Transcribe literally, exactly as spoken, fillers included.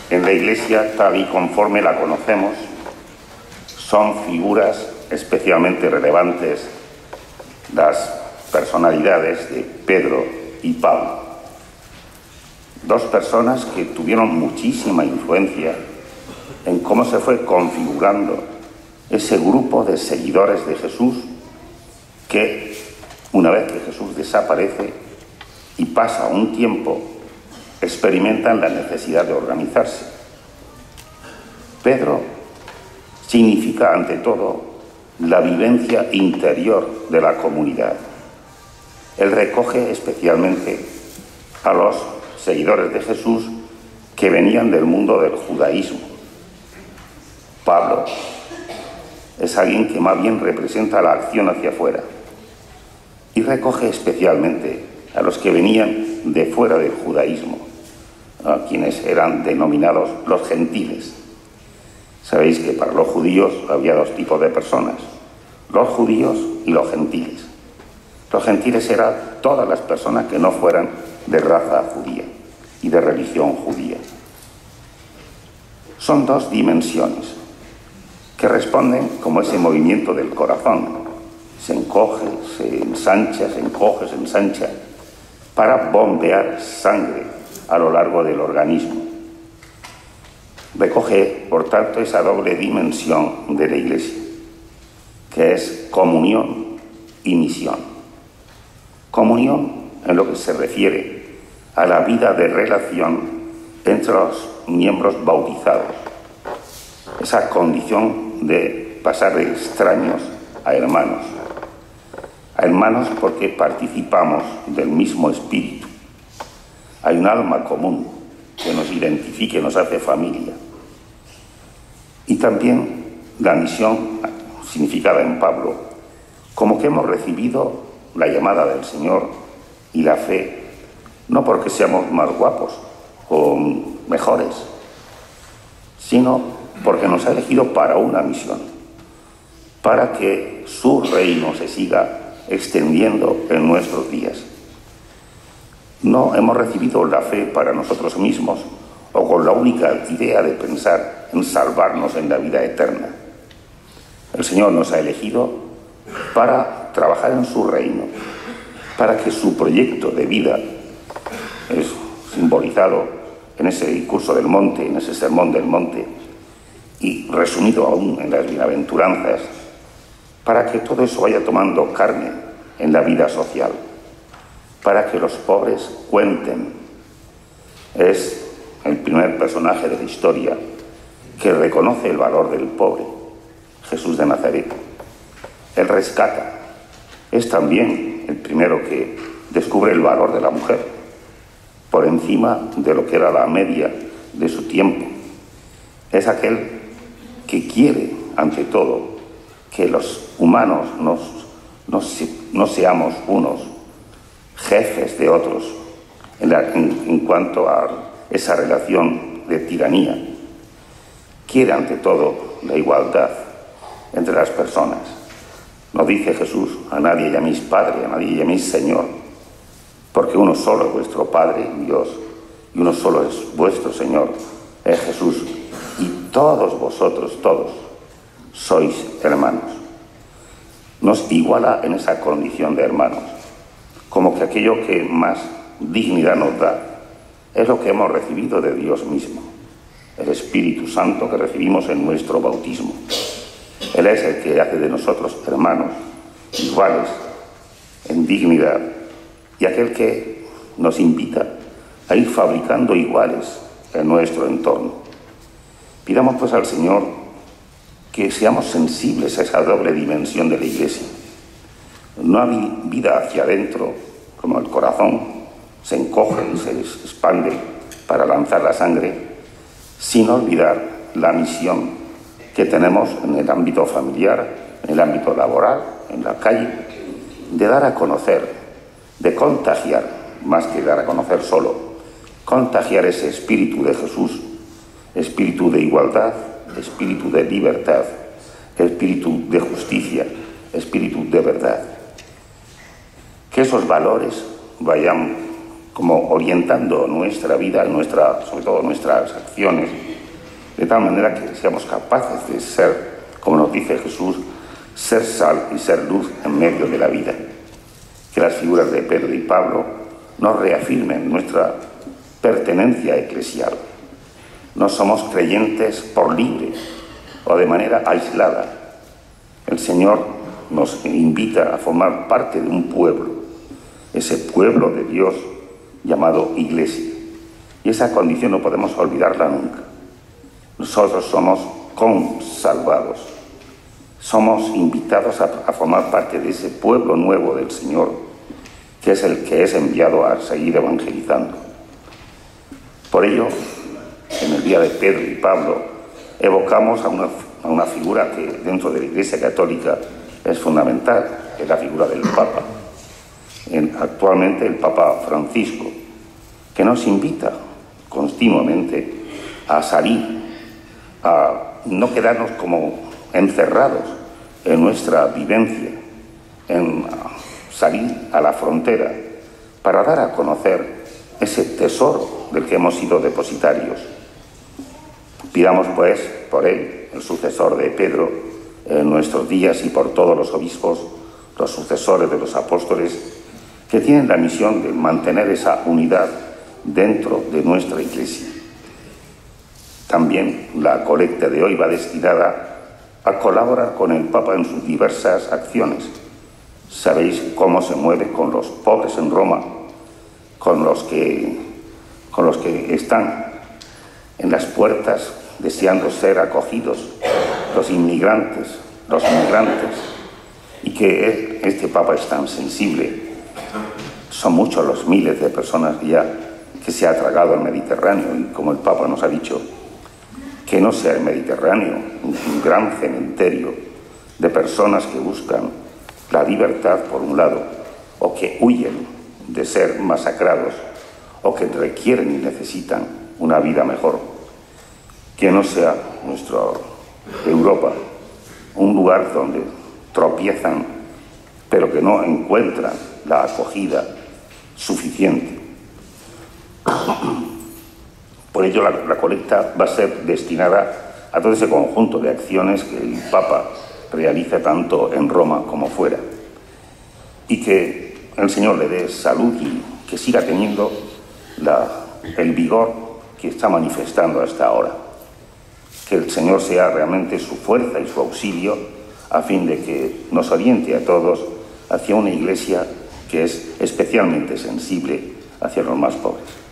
en la Iglesia, tal y conforme la conocemos, son figuras especialmente relevantes las personalidades de Pedro y Pablo. Dos personas que tuvieron muchísima influencia en cómo se fue configurando ese grupo de seguidores de Jesús que, una vez que Jesús desaparece y pasa un tiempo, experimentan la necesidad de organizarse. Pedro significa, ante todo, la vivencia interior de la comunidad. Él recoge especialmente a los seguidores de Jesús que venían del mundo del judaísmo. Pablo es alguien que más bien representa la acción hacia afuera y recoge especialmente a los que venían de fuera del judaísmo, a quienes eran denominados los gentiles. Sabéis que para los judíos había dos tipos de personas, los judíos y los gentiles. Los gentiles eran todas las personas que no fueran de raza judía y de religión judía. Son dos dimensiones que responden como ese movimiento del corazón. Se encoge, se ensancha, se encoge, se ensancha, para bombear sangre a lo largo del organismo. Recoge, por tanto, esa doble dimensión de la Iglesia, que es comunión y misión. Comunión en lo que se refiere a la vida de relación entre los miembros bautizados, esa condición de pasar de extraños a hermanos. A hermanos porque participamos del mismo espíritu. Hay un alma común que nos identifique, nos hace familia. Y también la misión, significada en Pablo, como que hemos recibido la llamada del Señor y la fe, no porque seamos más guapos o mejores, sino porque nos ha elegido para una misión, para que su reino se siga extendiendo en nuestros días. No hemos recibido la fe para nosotros mismos o con la única idea de pensar en salvarnos en la vida eterna. El Señor nos ha elegido para trabajar en su reino, para que su proyecto de vida, es simbolizado en ese discurso del monte, en ese sermón del monte, y resumido aún en las bienaventuranzas, para que todo eso vaya tomando carne en la vida social, para que los pobres cuenten. Es el primer personaje de la historia que reconoce el valor del pobre, Jesús de Nazaret. Él rescata. Es también el primero que descubre el valor de la mujer, por encima de lo que era la media de su tiempo. Es aquel que quiere, ante todo, que los humanos nos, no, no seamos unos jefes de otros en, la, en, en cuanto a esa relación de tiranía. Quiere, ante todo, la igualdad entre las personas. Nos dice Jesús: a nadie llaméis Padre, a nadie llaméis Señor, porque uno solo es vuestro Padre, Dios, y uno solo es vuestro Señor, es Jesús. Y todos vosotros, todos, sois hermanos. Nos iguala en esa condición de hermanos, como que aquello que más dignidad nos da es lo que hemos recibido de Dios mismo, el Espíritu Santo que recibimos en nuestro bautismo. Él es el que hace de nosotros hermanos, iguales en dignidad, y aquel que nos invita a ir fabricando iguales en nuestro entorno. Pidamos pues al Señor que seamos sensibles a esa doble dimensión de la Iglesia. No hay vida hacia adentro, como el corazón se encoge y se expande para lanzar la sangre, sin olvidar la misión que tenemos en el ámbito familiar, en el ámbito laboral, en la calle, de dar a conocer, de contagiar, más que dar a conocer solo, contagiar ese espíritu de Jesús, espíritu de igualdad, espíritu de libertad, espíritu de justicia, espíritu de verdad. Que esos valores vayan como orientando nuestra vida, nuestra, sobre todo nuestras acciones, de tal manera que seamos capaces de ser, como nos dice Jesús, ser sal y ser luz en medio de la vida. Que las figuras de Pedro y Pablo nos reafirmen nuestra pertenencia eclesial. No somos creyentes por libre o de manera aislada. El Señor nos invita a formar parte de un pueblo, ese pueblo de Dios llamado Iglesia. Y esa condición no podemos olvidarla nunca. Nosotros somos consalvados. Somos invitados a, a formar parte de ese pueblo nuevo del Señor, que es el que es enviado a seguir evangelizando. Por ello, en el día de Pedro y Pablo, evocamos a una, a una figura que dentro de la Iglesia Católica es fundamental, que es la figura del Papa. En, actualmente el Papa Francisco, que nos invita continuamente a salir, a no quedarnos como encerrados en nuestra vivencia, en salir a la frontera para dar a conocer ese tesoro del que hemos sido depositarios. Pidamos pues por él, el sucesor de Pedro, en nuestros días, y por todos los obispos, los sucesores de los apóstoles, que tienen la misión de mantener esa unidad dentro de nuestra Iglesia. También la colecta de hoy va destinada a colaborar con el Papa en sus diversas acciones. Sabéis cómo se mueve con los pobres en Roma, con los que, con los que están en las puertas deseando ser acogidos, los inmigrantes, los migrantes, y que este Papa es tan sensible. Son muchos los miles de personas ya que se ha tragado el Mediterráneo, y como el Papa nos ha dicho, que no sea el Mediterráneo un gran cementerio de personas que buscan la libertad por un lado, o que huyen de ser masacrados, o que requieren y necesitan una vida mejor. Que no sea nuestra Europa un lugar donde tropiezan, pero que no encuentran la acogida suficiente. Por ello, la, la colecta va a ser destinada a todo ese conjunto de acciones que el Papa realiza tanto en Roma como fuera. Y que el Señor le dé salud y que siga teniendo la, el vigor que está manifestando hasta ahora. Que el Señor sea realmente su fuerza y su auxilio, a fin de que nos oriente a todos hacia una Iglesia que es especialmente sensible hacia los más pobres.